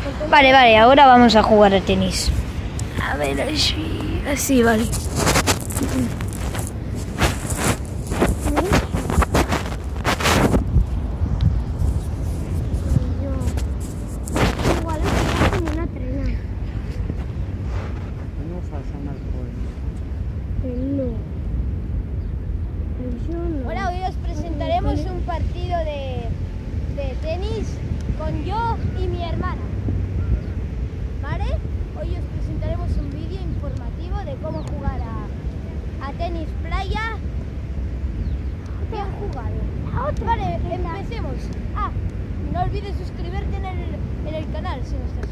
Vale, vale, ahora vamos a jugar a tenis. A ver, así, vale. Hola, hoy os presentaremos un partido de tenis con yo y mi hermana. ¿Vale? Hoy os presentaremos un vídeo informativo de cómo jugar a tenis playa. Bien jugado. Vale, empecemos. No olvides suscribirte en el canal si no estás